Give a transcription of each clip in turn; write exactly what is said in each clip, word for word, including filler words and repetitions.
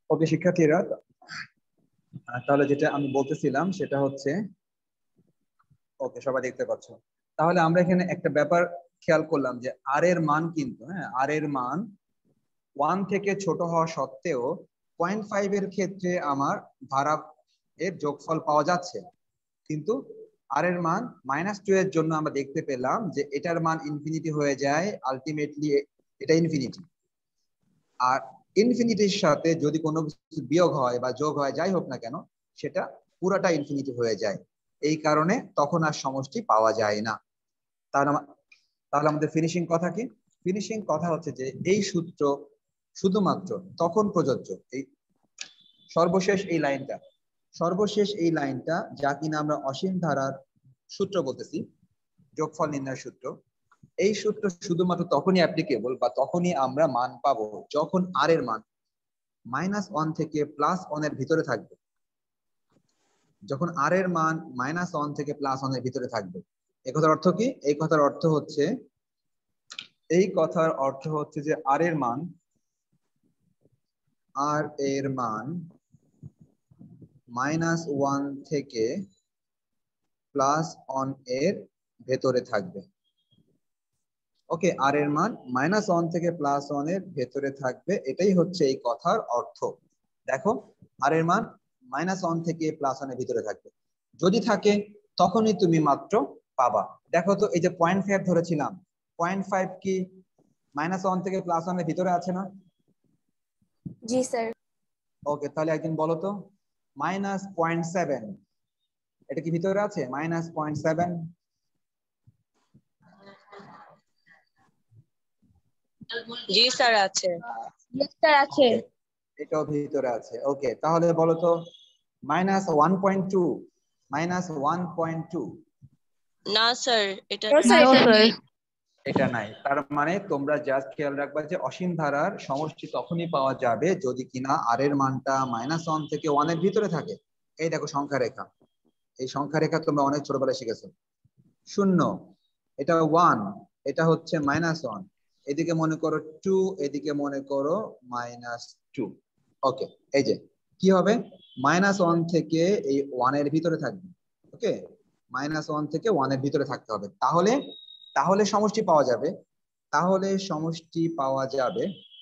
ওকে শিক্ষার্থীরা, তাহলে যেটা আমি বলতেছিলাম সেটা হচ্ছে, ওকে সবাই দেখতে পাচ্ছ, তাহলে আমরা এখানে একটা ব্যাপার খেয়াল করলাম যে আর এর মান কিন্তু, হ্যাঁ আর এর মান ওয়ান থেকে ছোট হওয়া সত্ত্বেও পয়েন্ট ফাইভ এর ক্ষেত্রে আমার ধারা এর যোগফল পাওয়া যাচ্ছে, কিন্তু আর এর মান মাইনাস টু এর জন্য আমরা দেখতে পেলাম যে এটার মান ইনফিনিটি হয়ে যায়, আলটিমেটলি এটা ইনফিনিটি। আর ইনফিনিটির সাথে যদি কোনো কিছু বিয়োগ হয় বা যোগ হয় যাই হোক না কেন, সেটা পুরাটা ইনফিনিটি হয়ে যায়। এই কারণে তখন আর সমষ্টি পাওয়া যায় না। তাহলে তাহলে আমাদের ফিনিশিং কথা কি? ফিনিশিং কথা হচ্ছে যে এই সূত্র শুধুমাত্র তখন প্রযোজ্য, এই সর্বশেষ এই লাইনটা, সর্বশেষ এই লাইনটা যা কিনা আমরা অসীম ধারার সূত্র বলতেছি, যোগফল নির্ণয়ের সূত্র, এই সূত্র শুধুমাত্র তখনই অ্যাপ্লিকেবল বা তখনই আমরা মান পাবো যখন আর এর মান মাইনাস ওয়ান থেকে প্লাস ওয়ান এর ভিতরে থাকবে। যখন আর এর মান মাইনাস ওয়ান থেকে প্লাস ওয়ান এর ভিতরে থাকবে। এই কথার অর্থ কি? এই কথার অর্থ হচ্ছে এই কথার অর্থ হচ্ছে যে আর এর মান আর এর মান মাইনাস ওয়ান থেকে প্লাস ওয়ান এর ভেতরে থাকবে। ওকে, আর এর মান মাইনাস ওয়ান থেকে প্লাস ওয়ান এর ভেতরে থাকবে, এটাই হচ্ছে এই কথার অর্থ। দেখো, আর এর মান মাইনাস ওয়ান থেকে প্লাস ওয়ান এর ভিতরে থাকবে, যদি থাকে তখনই তুমি মাত্র পাবা। দেখো তো, এই যে পয়েন্ট ফাইভ ধরেছিলাম, পয়েন্ট ফাইভ কি মাইনাস ওয়ান থেকে প্লাস ওয়ান এর ভিতরে আছে না? জি স্যার। ওকে, তাহলে একদিন বলো তো, মাইনাস পয়েন্ট সেভেন এটা কি ভিতরে আছে? মাইনাস পয়েন্ট সেভেন জি স্যার আছে। ইয়েস স্যার আছে। এটাও ভিতরে আছে। ওকে, তাহলে বলো তো minus one point two, minus one point two. না স্যার, এটা এটা নাই। তার মানে তোমরা জাস্ট খেয়াল রাখবা যে অসীম ধারার সমষ্টি তখনই পাওয়া যাবে যদি কিনা আর এর মানটা মাইনাস ওয়ান থেকে ওয়ান এর ভিতরে থাকে। এই দেখো সংখ্যা রেখা, এই সংখ্যা রেখা তোমরা অনেক ছোটবেলায় শিখেছো। শূন্য, এটা ওয়ান, এটা হচ্ছে মাইনাস ওয়ান, এদিকে মনে করো টু, এদিকে মনে করো মাইনাস টু। ওকে, এই যে কি হবে, মাইনাস ওয়ান থেকে এই ওয়ান এর ভিতরে থাকবে। ওকে, মাইনাস ওয়ান থেকে ওয়ান এর ভিতরে থাকতে হবে, তাহলে তাহলে সমষ্টি পাওয়া যাবে, তাহলে সমষ্টি পাওয়া যাবে,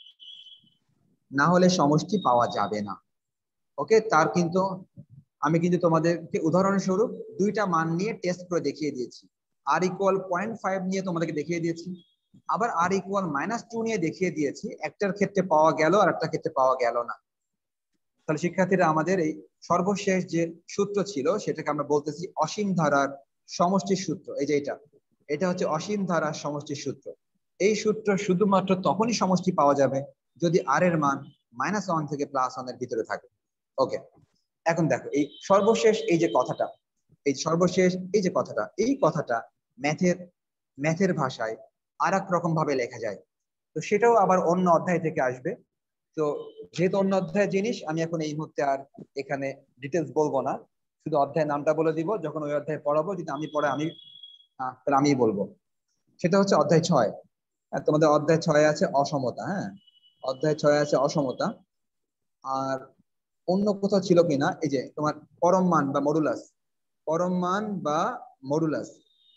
না হলে সমষ্টি পাওয়া যাবে না। ওকে, তার কিন্তু আমি কিন্তু তোমাদেরকে উদাহরণস্বরূপ দুইটা মান নিয়ে টেস্ট করে দেখিয়ে দিয়েছি। আর ইকুয়াল পয়েন্ট ফাইভ নিয়ে তোমাদেরকে দেখিয়ে দিয়েছি, আবার আর ইকুয়াল মাইনাস টু নিয়ে দেখিয়ে দিয়েছি। একটার ক্ষেত্রে পাওয়া গেল আর একটা ক্ষেত্রে পাওয়া গেল না। তাহলে শিক্ষার্থীরা, আমাদের এই সর্বশেষ যে সূত্র ছিল সেটাকে আমরা বলতেছি অসীম ধারার সমষ্টির সূত্র। এই যে এটা এটা হচ্ছে অসীম ধারার সমষ্টির সূত্র। এই সূত্র শুধুমাত্র তখনই সমষ্টি পাওয়া যাবে যদি আর এর মান মাইনাস ওয়ান থেকে প্লাস ওয়ান এর ভিতরে থাকে। ওকে, এখন দেখো এই সর্বশেষ এই যে কথাটা, এই সর্বশেষ এই যে কথাটা, এই কথাটা ম্যাথের ম্যাথের ভাষায় আর এক রকম ভাবে লেখা যায়। তো সেটাও আবার অন্য অধ্যায় থেকে আসবে। তো যেহেতু অন্য অধ্যায়ের জিনিস, আমি এখন এই মুহূর্তে আর এখানে ডিটেলস বলবো না, শুধু অধ্যায়ের নামটা বলে দিব। যখন ওই অধ্যায় পড়াবো, যদি আমি পড়ে আমি তাহলে আমিই বলবো। সেটা হচ্ছে অধ্যায় ছয়। তোমাদের অধ্যায় ছয় আছে অসমতা। হ্যাঁ, অধ্যায় ছয় আছে অসমতা। আর অন্য কোথাও ছিল কিনা, এই যে তোমার পরম মান বা মডুলাস, পরম মান বা মডুলাস,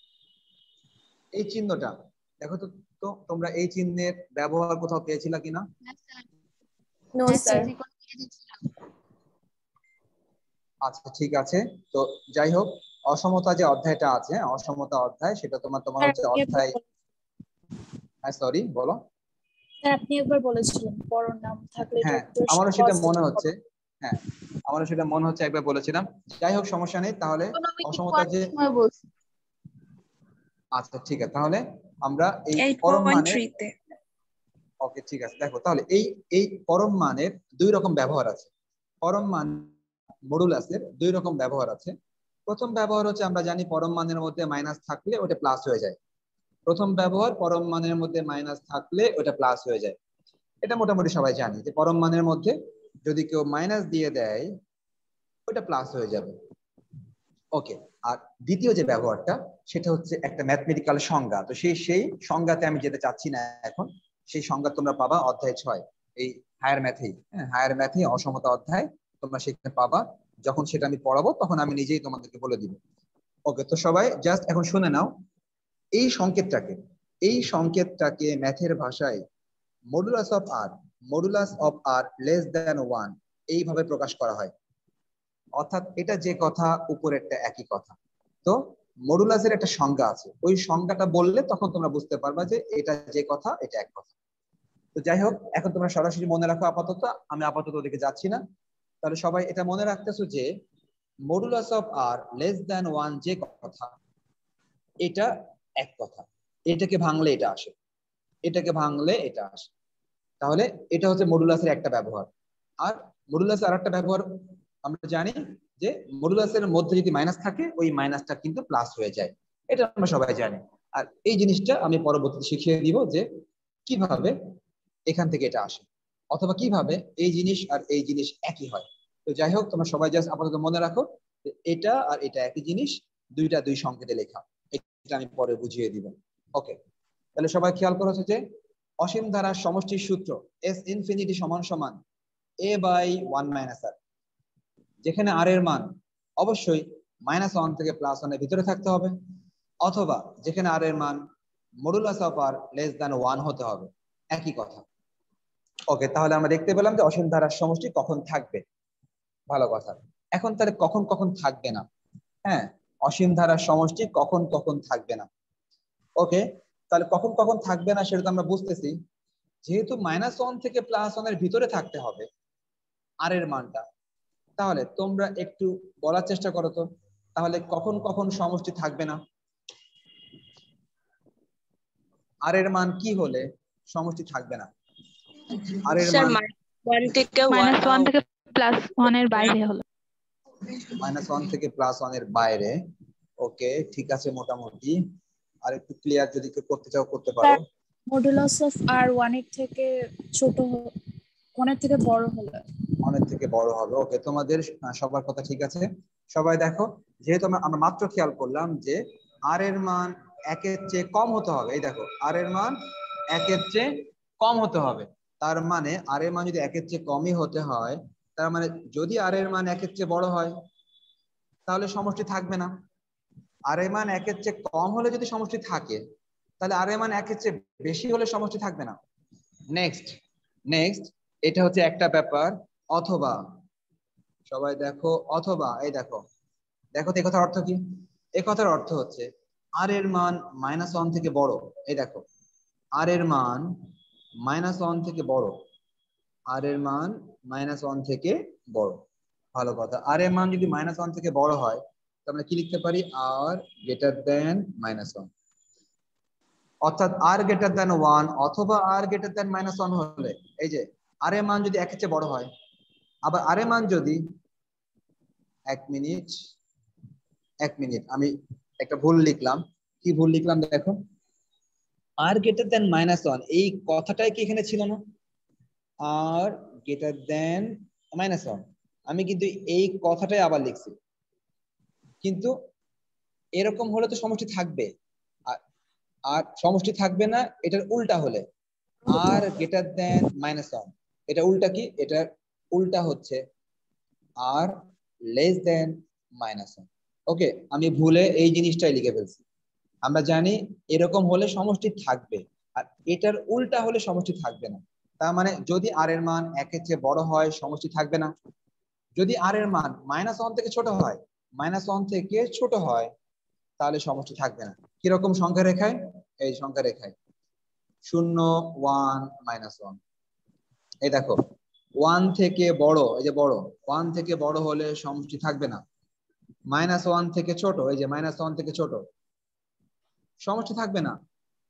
এই চিহ্নটা দেখো তো, তো তোমরা এই চিহ্নের ব্যবহার কোথাও পেয়েছিলা কিনা? No sir. আচ্ছা ঠিক আছে, তো যাই হোক, অসমতা যে অধ্যায়টা আছে, অসমতা অধ্যায়, সেটা তোমার তোমার হচ্ছে অধ্যায়, হ্যাঁ সরি বলো। স্যার আপনি একবার বলেছিলেন পরম নাম থাকলে, হ্যাঁ আমারও সেটা মনে হচ্ছে, হ্যাঁ আমারও সেটা মনে হচ্ছে একবার বলেছিলাম। যাই হোক সমস্যা নেই, তাহলে অসমতা যে, আচ্ছা ঠিক আছে, তাহলে আমরা এই পরম মানের, ওকে ঠিক আছে, দেখো তাহলে এই এই পরম মানের দুই রকম ব্যবহার আছে। পরম মান মডুলাসের দুই রকম ব্যবহার আছে। প্রথম ব্যবহার হচ্ছে, আমরা জানি পরম মানের মধ্যে মাইনাস থাকলে ওটা প্লাস হয়ে যায়। প্রথম ব্যবহার, পরম মানের মধ্যে মাইনাস থাকলে ওটা প্লাস হয়ে যায়। এটা মোটামুটি সবাই জানি যে পরম মানের মধ্যে যদি কেউ মাইনাস দিয়ে দেয় ওটা প্লাস হয়ে যাবে। ওকে, আর দ্বিতীয় যে ব্যবহারটা, সেটা হচ্ছে একটা ম্যাথমেটিক্যাল সংজ্ঞা। তো সেই সেই সংজ্ঞাতে আমি যেতে চাচ্ছি না এখন, সেই সংজ্ঞা তোমরা পাবা অধ্যায় ছয়। এই হায়ার ম্যাথেই, হ্যাঁ হায়ার ম্যাথে অসমতা অধ্যায় তোমরা সেখানে পাবা। যখন সেটা আমি পড়াবো তখন আমি নিজেই তোমাদেরকে বলে দিব। ওকে, তো সবাই জাস্ট এখন শুনে নাও এই সংকেতটাকে, এই সংকেতটাকে ম্যাথের ভাষায় modulus of r, modulus of r less than one এইভাবে প্রকাশ করা হয়। অর্থাৎ এটা যে কথা উপরেরটা একই কথা। তো মডুলাসের একটা সংজ্ঞা আছে, ওই সংজ্ঞাটা বললে তখন তোমরা বুঝতে পারবা যে এটা যে কথা এটা এক কথা। তো যাই হোক, এখন তোমরা সরাসরি মনে রাখো আপাতত, আমি আপাতত ওদিকে যাচ্ছি না। তাহলে সবাই এটা মনে রাখতেছো যে modulus of r less than one যে কথা এটা এক কথা, এটাকে ভাঙলে এটা আসে, এটাকে ভাঙলে এটা আসে। তাহলে এটা হচ্ছে মডুলাসের একটা ব্যবহার। আর মডুলাসের আরেকটা ব্যবহার আমরা জানি যে মডুলাসের মধ্যে যদি মাইনাস থাকে ওই মাইনাসটা কিন্তু প্লাস হয়ে যায়, এটা আমরা সবাই জানি। আর এই জিনিসটা আমি পরবর্তীতে শিখিয়ে দিব যে কিভাবে এখান থেকে এটা আসে, অথবা কিভাবে এই জিনিস আর এই জিনিস একই হয়। তো যাই হোক, তোমরা সবাই জাস্ট আপাতত মনে রাখো যে এটা আর এটা একই জিনিস, দুইটা দুই সংকেতে লেখা, এটা আমি পরে বুঝিয়ে দিব। ওকে, তাহলে সবাই খেয়াল করেছো যে অসীম ধারার সমষ্টির সূত্র এস ইনফিনিটি সমান সমান a by one minus r, যেখানে আর এর মান অবশ্যই মাইনাস ওয়ান থেকে প্লাস ওয়ানের ভিতরে থাকতে হবে, অথবা যেখানে আর এর মান modulus of r less than one হতে হবে, একই কথা। ওকে, তাহলে আমরা দেখতে পেলাম যে অসীম ধারার সমষ্টি কখন থাকবে, ভালো কথা। এখন তাহলে কখন কখন থাকবে না, হ্যাঁ অসীম ধারার সমষ্টি কখন কখন থাকবে না। ওকে, তাহলে কখন কখন থাকবে না সেটা তো আমরা বুঝতেছি, যেহেতু মাইনাস ওয়ান থেকে প্লাস ওয়ানের ভিতরে থাকতে হবে আর এর মানটা, তাহলে তোমরা একটু বলার চেষ্টা করো তো, তাহলে কখন কখন সমষ্টি থাকবে না, আর এর মান কি হলে সমষ্টি থাকবে না? আর এর স্যার মান ওয়ান থেকে মাইনাস ওয়ান থেকে প্লাস ওয়ান এর বাইরে হলো। মাইনাস ওয়ান থেকে প্লাস ওয়ান এর বাইরে। ওকে, ঠিক আছে, মোটামুটি আর একটু ক্লিয়ার যদি কেউ করতে চাও করতে পারো। মডুলাস অফ আর ওয়ান এর থেকে ছোট ওয়ানের থেকে বড় হলে অনেক থেকে বড় হবে। ওকে, তোমাদের সবার কথা ঠিক আছে। সবাই দেখো, যেহেতু আমরা মাত্র খেয়াল করলাম যে আর এর মান একের চেয়ে কম হতে হবে, এই দেখো আর এর মান একের চেয়ে কম হতে হবে, তার মানে আর এর মান যদি একের চেয়ে কমই হতে হয়, তার মানে যদি আর এর মান একের চেয়ে বড় হয় তাহলে সমষ্টি থাকবে না। আর এর মান একের চেয়ে কম হলে যদি সমষ্টি থাকে, তাহলে আর এর মান একের চেয়ে বেশি হলে সমষ্টি থাকবে না। নেক্সট নেক্সট এটা হচ্ছে একটা ব্যাপার। অথবা সবাই দেখো, অথবা এই দেখো, দেখো তো এই কথার অর্থ কি? এই কথার অর্থ হচ্ছে আর এর মান মাইনাস ওয়ান থেকে বড়, এই দেখো আর এর মান মাইনাস ওয়ান থেকে বড়, আর এর মান মাইনাস ওয়ান থেকে বড়, ভালো কথা। আর এর মান যদি মাইনাস ওয়ান থেকে বড় হয় তাহলে আমরা কি লিখতে পারি? R greater than minus one. অর্থাৎ আর গ্রেটার দেন ওয়ান অথবা r greater than minus one হলে, এই যে আর এর মান যদি একের চেয়ে বড় হয়, আবার আর এর মান যদি এক মিনিট এক মিনিট আমি একটা ভুল লিখলাম। কি ভুল লিখলাম দেখো, r greater than minus one এই কথাটাই কি এখানে ছিল না? R greater than minus one, আমি কিন্তু এই কথাটাই আবার লিখছি, কিন্তু এরকম হলে তো সমষ্টি থাকবে, আর সমষ্টি থাকবে না এটার উল্টা হলে, r greater than minus one, এটা উল্টা কি? এটার উল্টা হচ্ছে r less than minus one. Okay, আমি ভুলে এই জিনিসটাই লিখে ফেলছি। আমরা জানি এরকম হলে সমষ্টি থাকবে, আর এটার উল্টা হলে সমষ্টি থাকবে না। তার মানে যদি আর এর মান একের চেয়ে বড় হয় সমষ্টি থাকবে না, যদি আর এর মান মাইনাস ওয়ান থেকে ছোট হয়, মাইনাস ওয়ান থেকে ছোট হয়, তাহলে সমষ্টি থাকবে না। কিরকম সংখ্যা রেখায়? এই সংখ্যা রেখায় শূন্য ওয়ান মাইনাস ওয়ান। এই দেখো ওয়ান থেকে বড়, এই যে বড়, ওয়ান থেকে বড় হলে সমষ্টি থাকবে না। মাইনাস ওয়ান থেকে ছোট, এই যে মাইনাস ওয়ান থেকে ছোট, সমষ্টি থাকবে না,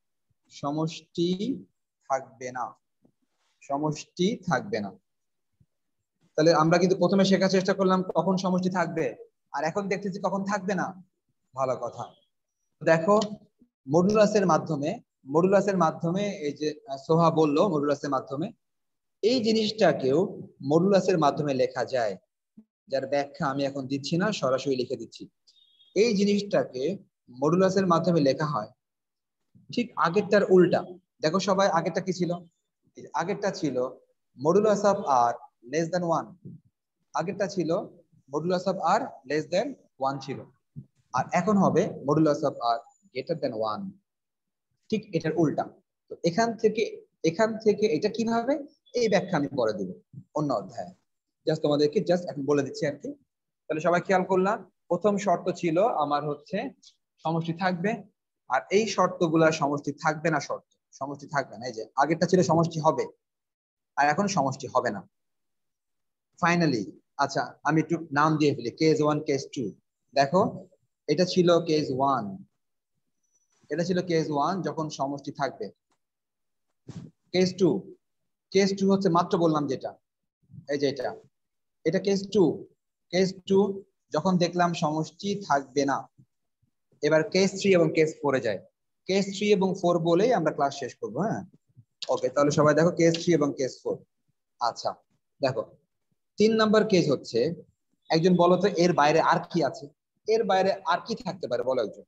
সমষ্টি থাকবে না, সমষ্টি থাকবে না। তাহলে আমরা কিন্তু প্রথমে শেখার চেষ্টা করলাম কখন সমষ্টি থাকবে, আর এখন দেখতেছি কখন থাকবে না, ভালো কথা। দেখো মডুলাসের মাধ্যমে, মডুলাসের মাধ্যমে এই যে সোহা বললো মডুলাসের মাধ্যমে, এই জিনিসটাকেও মডুলাসের মাধ্যমে লেখা যায়, যার ব্যাখ্যা আমি এখন দিচ্ছি না, সরাসরি লিখে দিচ্ছি। এই জিনিসটাকে মডুলাসের মাধ্যমে লেখা হয় ঠিক আগেরটার উল্টা। দেখো সবাই আগেরটা কি ছিল? আগেরটা ছিল modulus of r less than one. আগেরটা ছিল modulus of r less than one ছিল, আর এখন হবে modulus of r greater than one. ঠিক এটার উল্টা। তো এখান থেকে এখান থেকে এটা কিভাবে, এই ব্যাখ্যা আমি পরে দিব অন্য অধ্যায়ে। জাস্ট তোমাদেরকে জাস্ট এখন বলে দিচ্ছি আর কি। তাহলে সবাই খেয়াল করলাম, প্রথম শর্ত ছিল আমার হচ্ছে সমষ্টি থাকবে, আর এই শর্তগুলা সমষ্টি থাকবে না, শর্ত সমষ্টি থাকবে না। এই যে আগেরটা ছিল সমষ্টি হবে, আর এখন সমষ্টি হবে না। ফাইনালি আচ্ছা আমি একটু নাম দিয়ে ফেলি, কেস ওয়ান কেস টু। দেখো এটা ছিল কেস ওয়ান, এটা ছিল কেস ওয়ান যখন সমষ্টি থাকবে। কেস টু, কেস টু হচ্ছে মাত্র বললাম যেটা, এই যে এটা এটা কেস টু। কেস টু যখন দেখলাম সমষ্টি থাকবে না। এবার কেস থ্রি এবং কেস ফোরে যায়। কেস থ্রি এবং ফোর বলেই আমরা ক্লাস শেষ করবো। হ্যাঁ ওকে, তাহলে সবাই দেখো কেস থ্রি এবং কেস ফোর। আচ্ছা দেখো তিন নাম্বার কেস হচ্ছে, একজন বলো তো এর বাইরে আর কি আছে, এর বাইরে আর কি থাকতে পারে বলো একজন।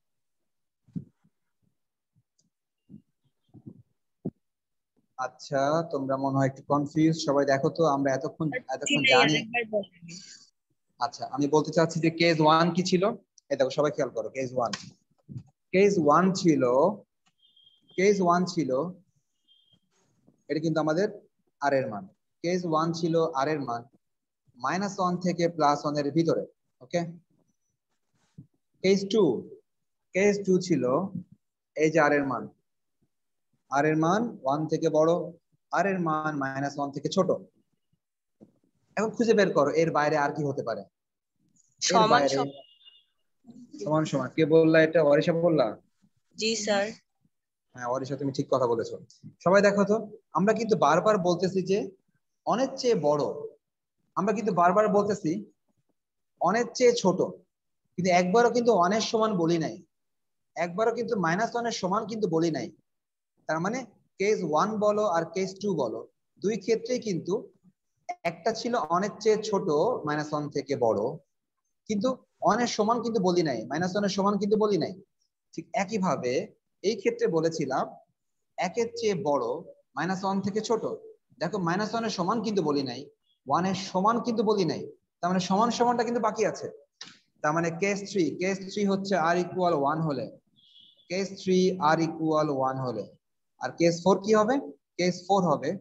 আচ্ছা তোমরা মনে হয় একটু কনফিউজ সবাই, দেখো তো আমরা এতক্ষণ এতক্ষণ জানি। আচ্ছা আমি বলতে চাচ্ছি যে কেস ওয়ান কি ছিল, এই দেখো সবাই খেয়াল করো। কেস ওয়ান কেস ওয়ান ছিল কেস ওয়ান ছিল এটা কিন্তু আমাদের আর এর মান। কেস ওয়ান ছিল আর এর মান মাইনাস ওয়ান থেকে প্লাস ওয়ান এর ভিতরে। Okay, case two case two ছিল এই যে আর এর মান, আর এর মান ওয়ান থেকে বড়, আর এর মান মাইনাস ওয়ান থেকে ছোট। এখন খুঁজে বের করো এর বাইরে আর কি হতে পারে। এর সমান বাইরে সমান। সমান সমান কে বললা এটা? অরিশা বললা? জি স্যার। হ্যাঁ অরিশা তুমি ঠিক কথা বলেছো। সবাই দেখো তো, আমরা কিন্তু বারবার বলতেছি যে অনেক চেয়ে বড়, আমরা কিন্তু বারবার বলতেছি অনেক চেয়ে ছোট, কিন্তু একবারও কিন্তু ওয়ানের সমান বলি নাই, একবারও কিন্তু মাইনাস ওয়ানের সমান কিন্তু বলি নাই। তার মানে কেস ওয়ান বলো আর কেস টু বলো, দুই ক্ষেত্রেই কিন্তু একটা ছিল অনেক চেয়ে ছোট মাইনাস ওয়ান থেকে বড়, কিন্তু ওয়ানের সমান কিন্তু বলি নাই, মাইনাস ওয়ানের সমান কিন্তু বলি নাই। ঠিক একইভাবে এই ক্ষেত্রে বলেছিলাম একের চেয়ে বড় মাইনাস ওয়ান থেকে ছোট। দেখো মাইনাস ওয়ানের সমান কিন্তু বলি নাই, ওয়ানের সমান কিন্তু বলি নাই, তার মানে সমান সমানটা কিন্তু বাকি আছে। তার মানে কেস থ্রি কেস থ্রি হচ্ছে আর ইকুয়াল ওয়ান হলে, case three r equal one হলে, আর কেস ফোর কি হবে? কেস ফোর হবে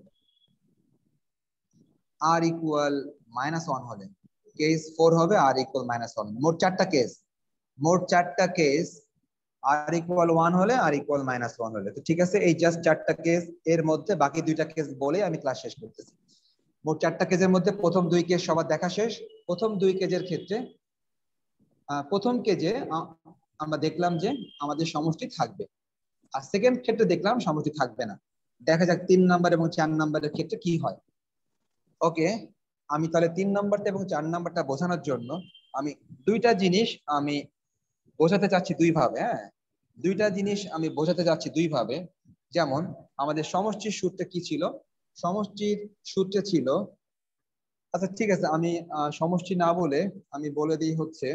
আর ইকুয়াল মাইনাস ওয়ান হলে। কেস ফোর হবে আর ইকুয়াল মাইনাস ওয়ান। মোট চারটা কেস, মোট চারটা কেস আর ইকুয়াল ওয়ান হলে আর ইকুয়াল মাইনাস ওয়ান হলে। তো ঠিক আছে, এই জাস্ট চারটা কেস, এর মধ্যে বাকি দুইটা কেস বলে আমি ক্লাস শেষ করতেছি। মোট চারটা কেসের মধ্যে প্রথম দুই কেস সবার দেখা শেষ। প্রথম দুই কেসের ক্ষেত্রে প্রথম কেজে আমরা দেখলাম যে আমাদের সমষ্টি থাকবে, আর সেকেন্ড ক্ষেত্রে দেখলাম সমষ্টি থাকবে না। দেখা যাক তিন নাম্বার এবং চার নাম্বারের ক্ষেত্রে কি হয়। ওকে, আমি তাহলে তিন নাম্বারটা এবং চার নাম্বারটা বোঝানোর জন্য আমি দুইটা জিনিস আমি বোঝাতে চাচ্ছি দুই ভাবে। হ্যাঁ দুইটা জিনিস আমি বোঝাতে চাচ্ছি দুই ভাবে। যেমন আমাদের সমষ্টির সূত্রে কি ছিল, সমষ্টির সূত্রে ছিল, আচ্ছা ঠিক আছে আমি সমষ্টি না বলে আমি বলে দিই হচ্ছে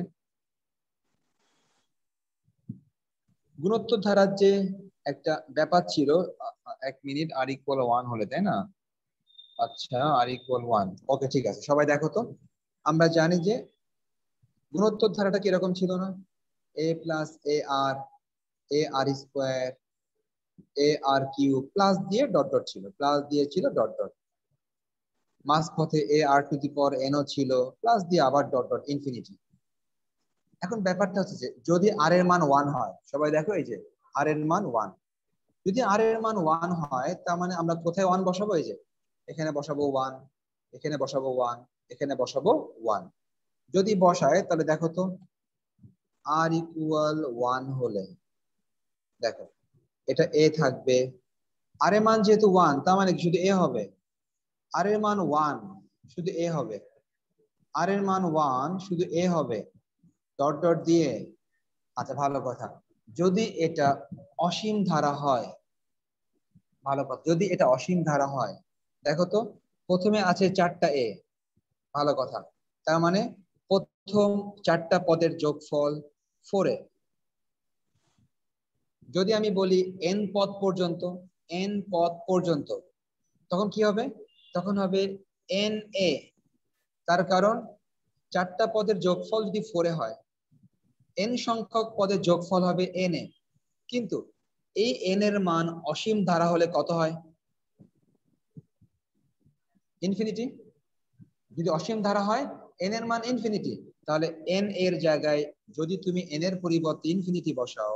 গুণোত্তর ধারার যে একটা ব্যাপার ছিল। এক মিনিট, আর ইকুয়াল ওয়ান হলে, তাই না? আচ্ছা আর ইকুয়াল ওয়ান, ওকে ঠিক আছে। সবাই দেখো তো, আমরা জানি যে গুণোত্তর ধারাটা কিরকম ছিল না, a plus a r, a r square, a r cube plus দিয়ে ডট ডট ছিল, প্লাস দিয়ে ছিল ডট ডট, মাঝপথে এ r to the power N O ছিল, প্লাস দিয়ে আবার ডট ডট ইনফিনিটি। এখন ব্যাপারটা হচ্ছে যে যদি আর এর মান ওয়ান হয়, সবাই দেখো এই যে আর এর মান ওয়ান, যদি আর এর মান ওয়ান হয় তার মানে আমরা কোথায় ওয়ান বসাবো? এই যে এখানে বসাবো ওয়ান, এখানে বসাবো ওয়ান, এখানে বসাবো ওয়ান। যদি বসায় তাহলে দেখো তো আর ইকুয়াল ওয়ান হলে দেখো এটা এ থাকবে, আর এর মান যেহেতু ওয়ান তার মানে শুধু এ হবে, আর এর মান ওয়ান শুধু এ হবে, আর এর মান ওয়ান শুধু এ হবে, ডট ডট দিয়ে। আচ্ছা ভালো কথা, যদি এটা অসীম ধারা হয়, ভালো কথা, যদি এটা অসীম ধারা হয়, দেখো তো প্রথমে আছে চারটা এ, ভালো কথা, তার মানে প্রথম চারটা পদের যোগফল ফোর এ। যদি আমি বলি এন পদ পর্যন্ত, এন পদ পর্যন্ত, তখন কি হবে? তখন হবে এন এ। তার কারণ চারটা পদের যোগফল যদি ফোরে হয়, এন সংখ্যক পদের যোগফল হবে এন এ। কিন্তু এই এন এর মান অসীম ধারা হলে কত হয়? ইনফিনিটি। যদি অসীম ধারা হয় এন এর মান ইনফিনিটি, তাহলে এন এর জায়গায় যদি তুমি এন এর পরিবর্তে ইনফিনিটি বসাও,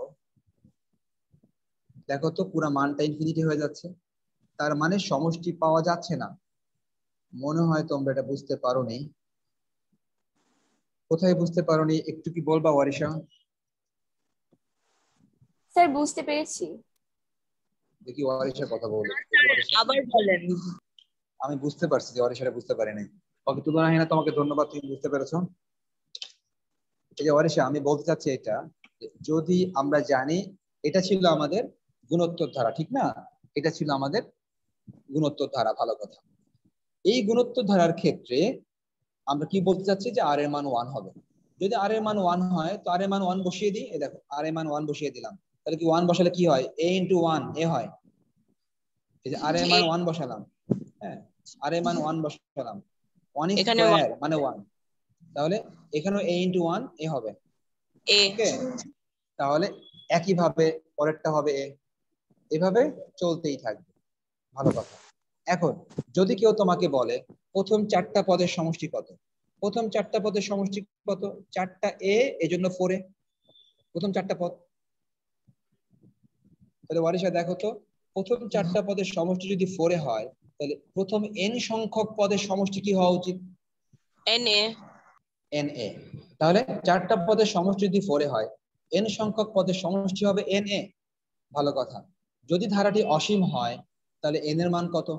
দেখো তো পুরো মানটা ইনফিনিটি হয়ে যাচ্ছে। তার মানে সমষ্টি পাওয়া যাচ্ছে না। মনে হয় তোমরা এটা বুঝতে পারোনি। কোথায় বুঝতে পারোনি একটু কি বলবা ওয়ারিশা? স্যার বুঝতে পেরেছি। দেখি ওয়ারিশা কথা বলো। আবার বলেন। আমি বুঝতে পারছি যে ওয়ারিশাটা বুঝতে পারিনি। ওকে তুলনাহীনা, তোমাকে ধন্যবাদ, তুমি বুঝতে পেরেছো। এই যে ওয়ারিশা, আমি বলতে চাচ্ছি এটা, যদি আমরা জানি এটা ছিল আমাদের গুণোত্তর ধারা, ঠিক না? এটা ছিল আমাদের গুণোত্তর ধারা, ভালো কথা। এই গুণোত্তর ধারার ক্ষেত্রে আমরা কি বলতে চাচ্ছি যে আর এর মান ওয়ান হবে। যদি আর এর মান ওয়ান হয় তো আর এর মান ওয়ান বসিয়ে দিই। এই দেখো আর এর মান ওয়ান বসিয়ে দিলাম, তাহলে কি ওয়ান বসালে কি হয়? এ ইন্টু ওয়ান এ হয়। এই যে আর এর মান ওয়ান বসালাম, হ্যাঁ আর এর মান ওয়ান বসালাম, ওয়ান এখানে স্কয়ার মানে ওয়ান, তাহলে এখানেও এ ইন্টু ওয়ান এ হবে। এ। ওকে, তাহলে একইভাবে পরেরটা হবে এ, এভাবে চলতেই থাকবে, ভালো কথা। এখন যদি কেউ তোমাকে বলে প্রথম চারটা পদের সমষ্টি কত, প্রথম চারটা পদের সমষ্টি কত? চারটা এ, এজন্য ফোর এ, প্রথম চারটা পদ। তাহলে ওয়ারিশা দেখো তো, প্রথম চারটা পদের সমষ্টি যদি ফোর এ হয়, তাহলে প্রথম এন সংখ্যক পদের সমষ্টি কি হওয়া উচিত? N a. N a. তাহলে চারটা পদের সমষ্টি যদি ফোর এ হয়, এন সংখ্যক পদের সমষ্টি হবে এন এ, ভালো কথা। যদি ধারাটি অসীম হয় তাহলে এন এর মান কত?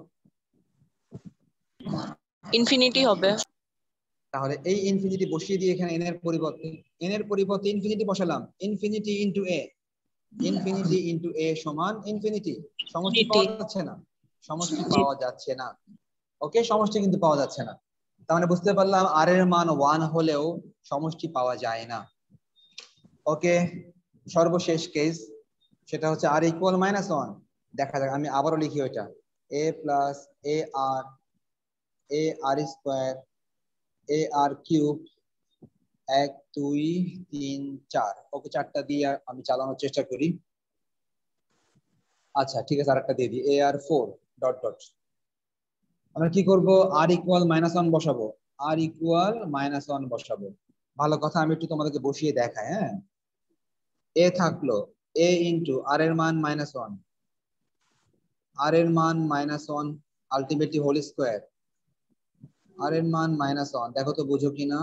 ইনফিনিটি হবে। তাহলে এই ইনফিনিটি বসিয়ে দিয়ে এখানে এন এর পরিবর্তে এন এর পরিবর্তে ইনফিনিটি বসালাম, infinity into a, infinity into a সমান ইনফিনিটি। সমষ্টি পাওয়া যাচ্ছে না, সমষ্টি পাওয়া যাচ্ছে না। ওকে, সমষ্টি কিন্তু পাওয়া যাচ্ছে না। তার মানে বুঝতে পারলাম আর এর মান ওয়ান হলেও সমষ্টি পাওয়া যায় না। ওকে, সর্বশেষ কেস, সেটা হচ্ছে আর ইকুয়াল মাইনাস ওয়ান। দেখা যাক, আমি আবারও লিখি ওইটা, a plus a r a r square a r cube এক দুই তিন চার। ওকে, চারটা দিয়ে আমি চালানোর চেষ্টা করি। আচ্ছা ঠিক আছে, আরেকটা দিয়ে দিই, a r four dot dot. আমরা কি করব? আর ইকুয়াল মাইনাস ওয়ান বসাবো, আর ইকুয়াল মাইনাস ওয়ান বসাবো। ভালো কথা, আমি একটু তোমাদেরকে বসিয়ে দেখাই। হ্যাঁ, এ থাকলো এ ইন্টু আর এর মান মাইনাস ওয়ান, আর এর মান minus one ultimately whole square, r এর মান মাইনাস ওয়ান। দেখো তো বুঝো কিনা।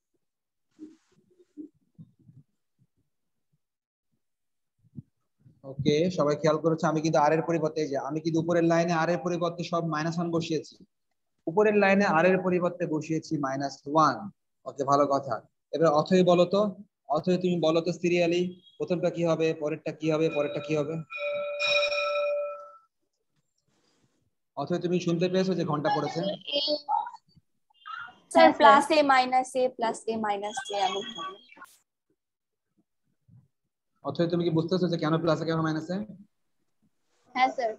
ওকে, সবাই খেয়াল করেছো, আমি কিন্তু আর এর পরিবর্তে, যে আমি কিন্তু উপরের লাইনে আর এর পরিবর্তে সব মাইনাস ওয়ান বসিয়েছি, উপরের লাইনে আর এর পরিবর্তে বসিয়েছি মাইনাস ওয়ান। ওকে, ভালো কথা। এবার অথই বলো তো, অথই তুমি বলো তো সিরিয়ালি, প্রথমটা কি হবে, পরেরটা কি হবে, পরেরটা কি হবে? অথই তুমি শুনতে পেয়েছো যে ঘন্টা পড়েছে? Sir plus a minus a plus a minus a এমন হবে। অথই তুমি কি বুঝতেছো যে কেন প্লাসে কেন মাইনাসে? হ্যাঁ স্যার।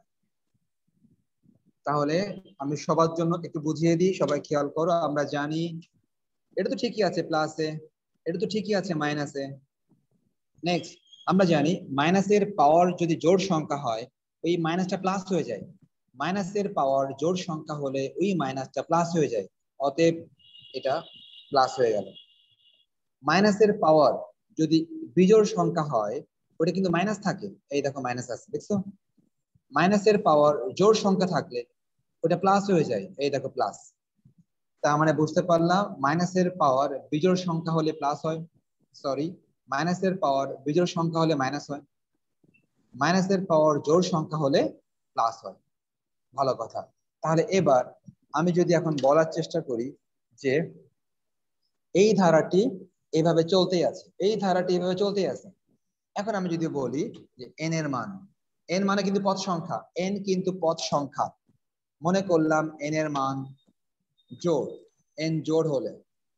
তাহলে আমি সবার জন্য একটু বুঝিয়ে দিই, সবাই খেয়াল করো। আমরা জানি এটা তো ঠিকই আছে প্লাসে, এটা তো ঠিকই আছে মাইনাসে। নেক্সট, আমরা জানি মাইনাসের পাওয়ার যদি জোড় সংখ্যা হয় ওই মাইনাসটা প্লাস হয়ে যায়, মাইনাসের পাওয়ার জোড় সংখ্যা হলে ওই মাইনাসটা প্লাস হয়ে যায়, অতএব এটা প্লাস হয়ে গেল। মাইনাসের পাওয়ার যদি বিজোড় সংখ্যা হয় ওটা কিন্তু মাইনাস থাকে, এই দেখো মাইনাস আছে, দেখছো? মাইনাসের পাওয়ার জোড় সংখ্যা থাকলে ওটা প্লাস হয়ে যায়, এই দেখো প্লাস। তা মানে বুঝতে পারলাম মাইনাসের পাওয়ার বিজোড় সংখ্যা হলে প্লাস হয়, সরি মাইনাসের পাওয়ার বিজোড় সংখ্যা হলে মাইনাস হয়, মাইনাসের পাওয়ার জোড় সংখ্যা হলে প্লাস হয়, ভালো কথা। তাহলে এবার আমি যদি এখন বলার চেষ্টা করি যে এই ধারাটি এইভাবে চলতেই আছে, এই ধারাটি এইভাবে চলতেই আছে। এখন আমি যদি বলি যে এন এর মান, এন মানে কিন্তু পদ সংখ্যা, এন কিন্তু পদ সংখ্যা, মনে করলাম এন এর মান জোড়, এন জোড় হলে,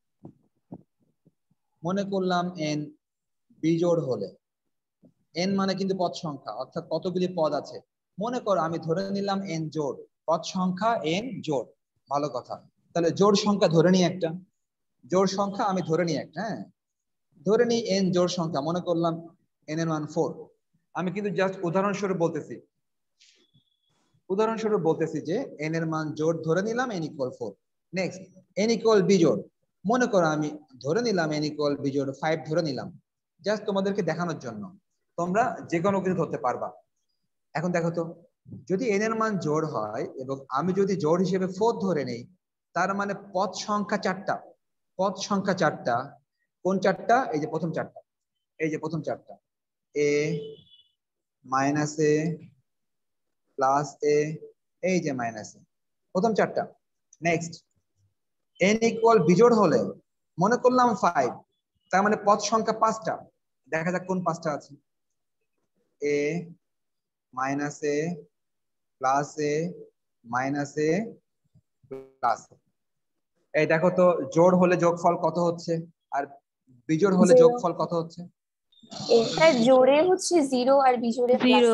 মনে করলাম এন বিজোড় হলে, এন মানে কিন্তু পদ সংখ্যা অর্থাৎ কতগুলি পদ আছে, মনে করো আমি ধরে নিলাম এন জোড়, পদ সংখ্যা এন জোড়, ভালো কথা। তাহলে জোড় সংখ্যা ধরে নিই একটা, জোড় সংখ্যা আমি ধরে নিই একটা, হ্যাঁ ধরে নিই এন জোড় সংখ্যা, মনে করলাম এন এর মান ফোর। আমি কিন্তু জাস্ট উদাহরণস্বরূপ বলতেছি, উদাহরণস্বরূপ বলতেছি যে এন এর মান জোড় ধরে নিলাম n equal four. Next n equal বিজোড়, মনে করো আমি ধরে নিলাম এন ইকুয়াল বিজোড় ফাইভ ধরে নিলাম, জাস্ট তোমাদেরকে দেখানোর জন্য, তোমরা যে কোনো কিছু ধরতে পারবা। এখন দেখো তো, যদি এন এর মান জোড় হয় এবং আমি যদি জোড় হিসেবে ফোর ধরে নেই, তার মানে পদ সংখ্যা চারটা, পদ সংখ্যা চারটা। কোন চারটা? এই যে প্রথম চারটা, এই যে প্রথম চারটা, এ মাইনাস এ প্লাস এ, এই যে মাইনাস এ, প্রথম চারটা। নেক্সট এন ইকুয়াল বিজোড় হলে মনে করলাম ফাইভ, তার মানে পদ সংখ্যা পাঁচটা। দেখা যাক কোন পাঁচটা আছে, a minus a plus a minus a plus. এই দেখো তো, জোড় হলে যোগফল কত হচ্ছে আর বিজোড় হলে Zero. যোগফল কত হচ্ছে? এটা জোড়ে হচ্ছে জিরো আর বিজোড়ে জিরো।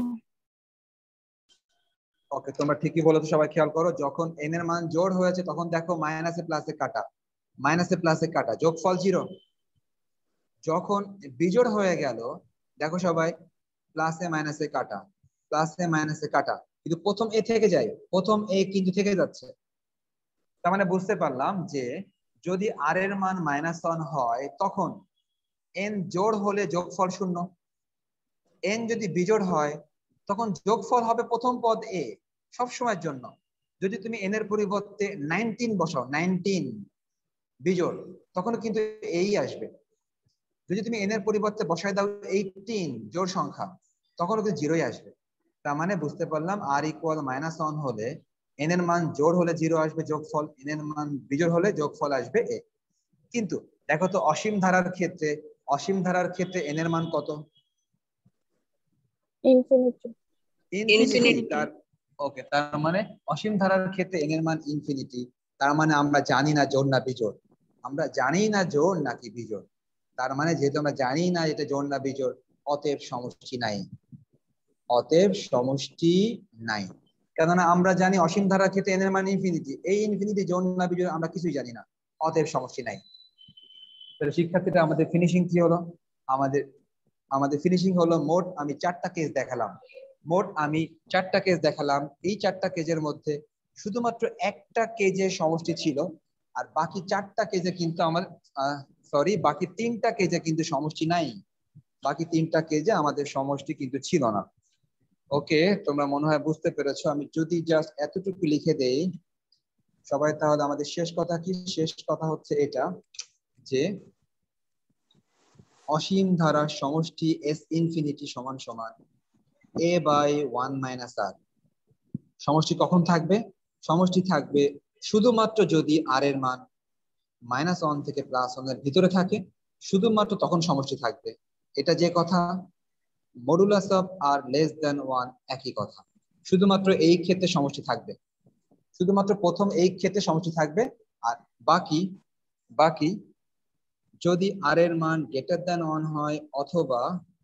ওকে, তোমরা ঠিকই বলেছো, সবাই খেয়াল করো, যখন এন এর মান জোড় হয়েছে তখন দেখো মাইনাসে প্লাসে কাটা, মাইনাসে প্লাসে কাটা, যোগফল জিরো। যখন বিজোড় হয়ে গেল দেখো সবাই প্লাসে মাইনাসে কাটা, প্লাসে মাইনাসে কাটা, কিন্তু প্রথম এ থেকে যায়, প্রথম এ কিন্তু থেকে যাচ্ছে। তার মানে বুঝতে পারলাম যে যদি আর এর মান মাইনাস ওয়ান হয় তখন এন জোড় হলে যোগফল শূন্য, এন যদি বিজোড় হয় তখন যোগফল হবে প্রথম পদ এ সব সময়ের জন্য। যদি তুমি এন এর পরিবর্তে নাইনটিন বসাও, নাইনটিন বিজোড়, তখন কিন্তু এই আসবে। যদি তুমি এন এর পরিবর্তে বসায় দাও এইটিন জোড় সংখ্যা, তখন কিন্তু জিরোই আসবে। তার মানে বুঝতে পারলাম আর ইকুয়াল মাইনাস ওয়ান হলে এন এর মান জোড় হলে জিরো আসবে যোগফল, এন এর মান বিজোড় হলে যোগফল আসবে এ। কিন্তু দেখো তো অসীম ধারার ক্ষেত্রে, অসীম ধারার ক্ষেত্রে এন এর মান কত? ইনফিনিটি। ইনফিনিটি। তার ওকে, তার মানে অসীম ধারার ক্ষেত্রে এন এর মান ইনফিনিটি। তার মানে আমরা জানি না জোড় না বিজোড়, আমরা জানি না জোড় নাকি বিজোড়। তার মানে যেহেতু আমরা জানি না এটা জোড় না বিজোড়, অতএব সমষ্টি নাই, অতএব সমষ্টি নাই। কেননা আমরা জানি অসীম ধারার ক্ষেত্রে এন এর মান ইনফিনিটি, এই ইনফিনিটি জোড় না বিজোড় আমরা কিছুই জানি না, অতএব সমষ্টি নাই। তাহলে শিক্ষার্থীরা আমাদের ফিনিশিং কি হলো? আমাদের আমাদের ফিনিশিং হলো, মোট আমি চারটা কেস দেখালাম, মোট আমি চারটা কেস দেখালাম। এই চারটা কেজের মধ্যে শুধুমাত্র একটা কেজের সমষ্টি ছিল, আর বাকি চারটা কেজে কিন্তু আমার সরি বাকি তিনটা কেজে কিন্তু সমষ্টি নাই, বাকি তিনটা কেজে আমাদের সমষ্টি কিন্তু ছিল না। ওকে, তোমরা মনে হয় বুঝতে পেরেছো। আমি যদি জাস্ট এতটুকু লিখে দেই সবাই, তাহলে আমাদের শেষ কথা কি? শেষ কথা হচ্ছে এটা যে অসীম ধারার সমষ্টি এস ইনফিনিটি সমান সমান a by one minus r. সমষ্টি কখন থাকবে? সমষ্টি থাকবে শুধুমাত্র যদি আর এর মান মাইনাস ওয়ান থেকে প্লাস ওয়ান এর ভিতরে থাকে, শুধুমাত্র তখন সমষ্টি থাকবে। এটা যে কথা, modulus of r less than one একই কথা, শুধুমাত্র এই ক্ষেত্রে সমষ্টি থাকবে, শুধুমাত্র প্রথম এই ক্ষেত্রে সমষ্টি থাকবে। আর বাকি বাকি যদি আর এর মান গ্রেটার দেন ওয়ান হয় অথবা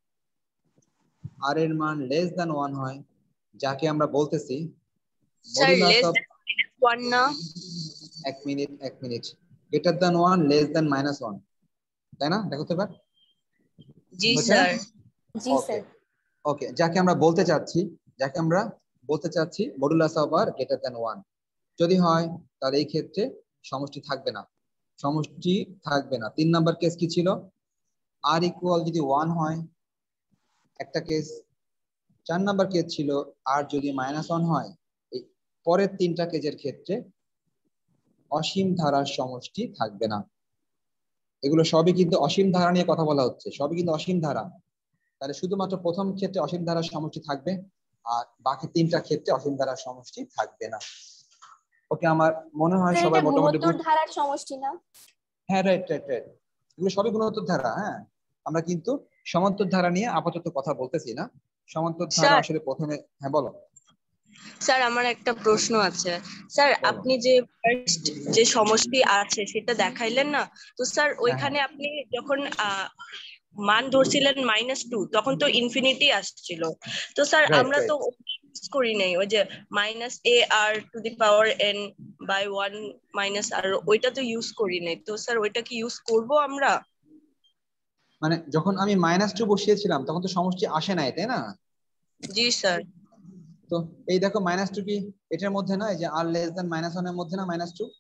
আর এর মান লেস দেন ওয়ান হয়, যাকে আমরা বলতেছি sir modulus less of, than one না? এক মিনিট এক minute greater than one less than minus one, তাই না? দেখো তো এবার জি হচ্ছে না? স্যার। জি ওকে স্যার। ওকে, যাকে আমরা বলতে চাচ্ছি, যাকে আমরা বলতে চাচ্ছি modulus of r greater than one যদি হয়, তাহলে এই ক্ষেত্রে সমষ্টি থাকবে না, সমষ্টি থাকবে না। তিন নাম্বার কেস কি ছিল? আর ইকুয়াল যদি ওয়ান হয় একটা কেস, চার নাম্বার কেস ছিল আর যদি মাইনাস ওয়ান হয়। এই পরের তিনটা কেসের ক্ষেত্রে অসীম ধারার সমষ্টি থাকবে না। এগুলো সবই কিন্তু অসীম ধারা নিয়ে কথা বলা হচ্ছে, সবই কিন্তু অসীম ধারা। তাহলে শুধুমাত্র প্রথম ক্ষেত্রে অসীম ধারার সমষ্টি থাকবে, আর বাকি তিনটা ক্ষেত্রে অসীম ধারার সমষ্টি থাকবে না। ওকে, আমার মনে হয় স্যার, সবাই এটা মোটামুটি গুণোত্তর ধারার সমষ্টি না? হ্যাঁ, রাইট রাইট রাইট, এগুলো সবই গুণোত্তর ধারা। হ্যাঁ, আমরা কিন্তু সমান্তর ধারা নিয়ে আপাতত কথা বলতেছি না, সমান্তর ধারা স্যার আসলে প্রথমে। হ্যাঁ বলো। স্যার আমার একটা প্রশ্ন আছে স্যার। বলো। আপনি যে ফার্স্ট যে সমষ্টি আছে সেটা দেখাইলেন না, তো স্যার ওইখানে আপনি যখন আহ, মান ধরছিলেন মাইনাস টু, তখন তো ইনফিনিটি আসছিল। তো স্যার রাইট আমরা তো রাইট ইউজ করি নাই, ওই যে minus a r to the power n by one minus r, ওইটা তো ইউজ করি নাই। তো স্যার ওইটা কি ইউজ করব আমরা? মানে যখন আমি মাইনাস টু বসিয়েছিলাম তখন তো সমষ্টি আসে নাই, তাই না? জি স্যার। তো এই দেখো মাইনাস টু কি এটার মধ্যে না, এই যে r less than minus one এর মধ্যে না মাইনাস টু?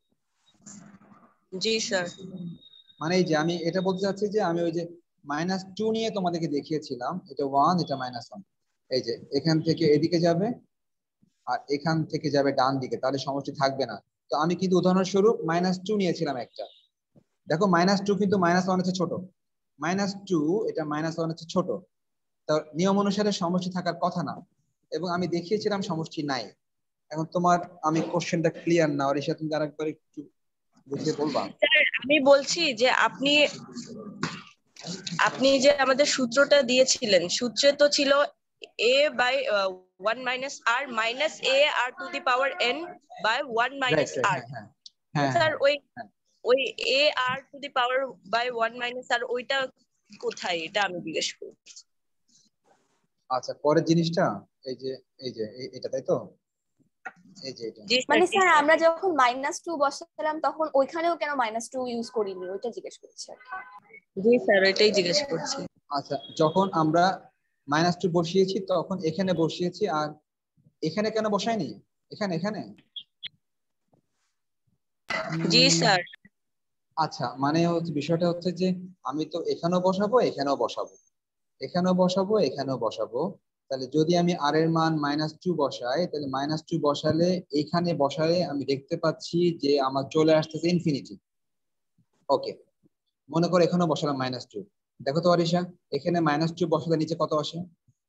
জি স্যার। মানে এই যে আমি এটা বলতে চাচ্ছি যে আমি ওই যে মাইনাস টু নিয়ে তোমাদেরকে দেখিয়েছিলাম, এটা ওয়ান এটা মাইনাস ওয়ান, এই যে এখান থেকে এদিকে যাবে আর এখান থেকে যাবে ডান দিকে, তাহলে সমষ্টি থাকবে না। তো আমি কিন্তু উদাহরণস্বরূপ মাইনাস টু নিয়েছিলাম একটা, দেখো মাইনাস টু কিন্তু মাইনাস ওয়ান হচ্ছে ছোট, মাইনাস টু এটা মাইনাস ওয়ান হচ্ছে ছোট, তো নিয়ম অনুসারে সমষ্টি থাকার কথা না, এবং আমি দেখিয়েছিলাম সমষ্টি নাই। এখন তোমার আমি কোশ্চেনটা ক্লিয়ার না, অরিশা তুমি আরেকবার একটু বুঝিয়ে বলবা? স্যার আমি বলছি যে আপনি আপনি যে আমাদের সূত্রটা দিয়েছিলেন, সূত্রে তো ছিল a by one minus r minus a r to the power n by one minus r. Sir ওই ওই a r to the power by one minus r ওইটা কোথায়, এটা আমি জিজ্ঞেস করি। আচ্ছা পরের জিনিসটা এই যে এই যে এটা, তাই তো? এই যে এটা মানে স্যার আমরা যখন মাইনাস টু বসালাম তখন ওইখানেও কেন মাইনাস টু ইউজ করিনি, ওইটা জিজ্ঞেস করছি। জি স্যার এটাই জিজ্ঞেস করছি। আচ্ছা যখন আমরা মাইনাস টু বসিয়েছি তখন এখানে বসিয়েছি, আর এখানে কেন বসাইনি? এখানে এখানে জি স্যার। আচ্ছা মানে হচ্ছে বিষয়টা হচ্ছে যে আমি তো এখানেও বসাবো এখানেও বসাবো, এখানেও বসাবো এখানেও বসাবো, তাহলে যদি আমি আর এর মান মাইনাস টু বসাই, তাহলে মাইনাস টু বসালে এখানে বসালে আমি দেখতে পাচ্ছি যে আমার চলে আসতেছে ইনফিনিটি। ওকে, মনে করো এখানেও বসালাম মাইনাস টু, দেখো তো অরিশা এখানে মাইনাস টু বসালে নিচে কত আসে?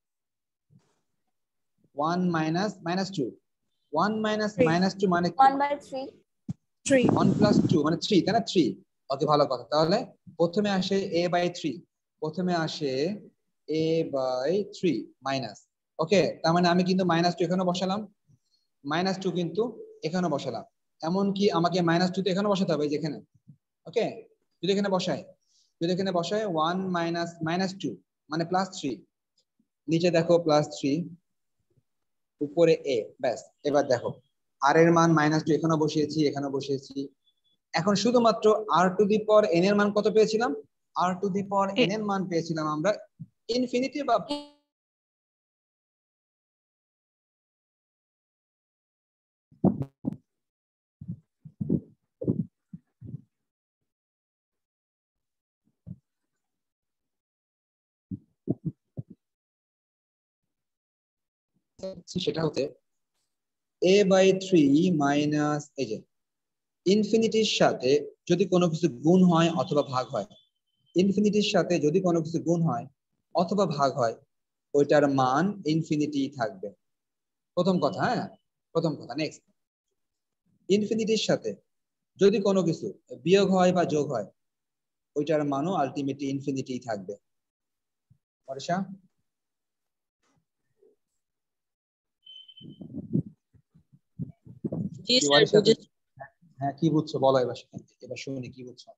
One minus minus two, one minus minus two মানে one by three, three one plus two মানে থ্রি, তাই না? থ্রি। ওকে ভালো কথা, তাহলে প্রথমে আসে এ বাই থ্রি, প্রথমে আসে a by three minus. Okay, তার মানে আমি কিন্তু মাইনাস টু এখানে বসালাম, মাইনাস টু কিন্তু এখানে বসালাম, এমনকি আমাকে মাইনাস টু তো এখানে বসাতে হবে যেখানে। ওকে, যদি এখানে বসাই, যদি এখানে বসাই ওয়ান মাইনাস মাইনাস টু মানে প্লাস থ্রি, নিচে দেখো প্লাস থ্রি, উপরে এ, ব্যাস। এবার দেখো আর এর মান মাইনাস টু এখানে বসিয়েছি এখানে বসিয়েছি, এখন শুধুমাত্র আর টু দি পাওয়ার এন এর মান কত পেয়েছিলাম? আর টু দি পাওয়ার এন এর মান পেয়েছিলাম আমরা ইনফিনিটি বা সেটা হচ্ছে এ বাই থ্রি মাইনাস, এই যে ইনফিনিটির সাথে যদি কোনো কিছু গুণ হয় অথবা ভাগ হয়, ইনফিনিটির সাথে যদি কোনো কিছু গুণ হয় অথবা ভাগ হয়, ওইটার মান ইনফিনিটি থাকবে। প্রথম কথা, হ্যাঁ প্রথম কথা। নেক্সট, ইনফিনিটির সাথে যদি কোনো কিছু বিয়োগ হয় বা যোগ হয়, ওইটার মানও আলটিমেটলি ইনফিনিটি থাকবে। পরেশা জি স্যার বুঝেছি। হ্যাঁ কি বুঝছো বলো, এবার এবার শুনি কি বুঝছো।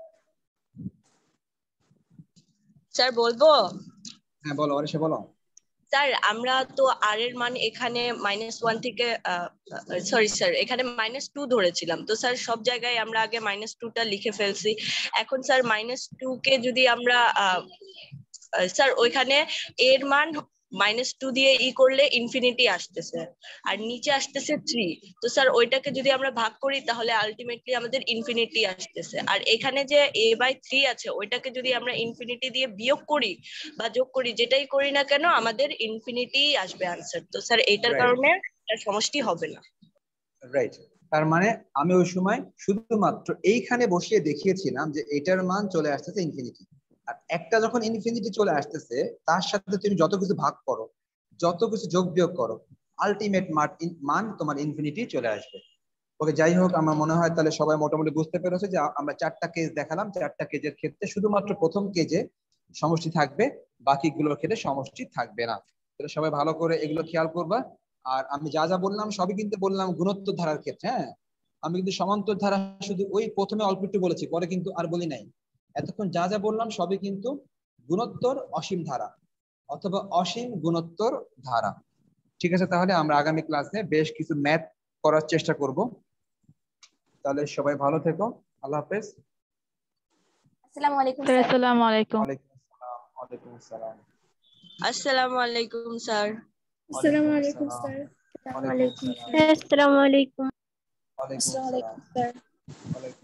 স্যার বলবো? হ্যাঁ বলো অরিশা বলো। স্যার আমরা তো আর এর মান এখানে মাইনাস ওয়ান থেকে সরি স্যার এখানে মাইনাস টু ধরেছিলাম, তো স্যার সব জায়গায় আমরা আগে মাইনাস টুটা লিখে ফেলছি। এখন স্যার মাইনাস টু কে যদি আমরা স্যার ওইখানে এর মান মাইনাস টু দিয়ে ই করলে ইনফিনিটি আসতেছে আর নিচে আসতেছে থ্রি, তো স্যার ওইটাকে যদি আমরা ভাগ করি তাহলে আলটিমেটলি আমাদের ইনফিনিটি আসতেছে। আর এখানে যে এ বাই থ্রি আছে ওইটাকে যদি আমরা ইনফিনিটি দিয়ে বিয়োগ করি বা যোগ করি, যেটাই করি না কেন আমাদের ইনফিনিটি আসবে আনসার। তো স্যার এটার কারণে সমষ্টি হবে না। রাইট, তার মানে আমি ওই সময় শুধুমাত্র এইখানে বসিয়ে দেখিয়েছিলাম যে এটার মান চলে আসতেছে ইনফিনিটি, আর একটা যখন ইনফিনিটি চলে আসতেছে তার সাথে তুমি যত কিছু ভাগ করো যত কিছু যোগ বিয়োগ করো আলটিমেট মান তোমার ইনফিনিটি চলে আসবে। ওকে যাই হোক, আমার মনে হয় তাহলে সবাই মোটামুটি বুঝতে পেরেছে যে আমরা চারটা কেস দেখালাম, চারটা কেজের ক্ষেত্রে শুধুমাত্র প্রথম কেজে সমষ্টি থাকবে, বাকিগুলোর ক্ষেত্রে সমষ্টি থাকবে না। তাহলে সবাই ভালো করে এগুলো খেয়াল করবা। আর আমি যা যা বললাম সবই কিন্তু বললাম গুণোত্তর ধারার ক্ষেত্রে, হ্যাঁ আমি কিন্তু সমান্তর ধারা শুধু ওই প্রথমে অল্প একটু বলেছি, পরে কিন্তু আর বলি নাই। এতক্ষণ যা যা বললাম সবই কিন্তু গুণোত্তর অসীম ধারা অথবা অসীম গুণোত্তর ধারা। ঠিক আছে, তাহলে আমরা আগামী ক্লাসে বেশ কিছু ম্যাথ করার চেষ্টা করব। তাহলে সবাই ভালো থেকো, আল্লাহ হাফেজ। আসসালামু আলাইকুম স্যার। আসসালামু আলাইকুম। ওয়ালাইকুম আসসালাম। ওয়ালাইকুম আসসালাম। আসসালামু আলাইকুম স্যার। আসসালামু আলাইকুম স্যার। ওয়ালাইকুম আসসালাম। আসসালামু আলাইকুম। ওয়ালাইকুম আসসালামু আসসালাম। আলাইকুম স্যার। ওয়ালাইকুম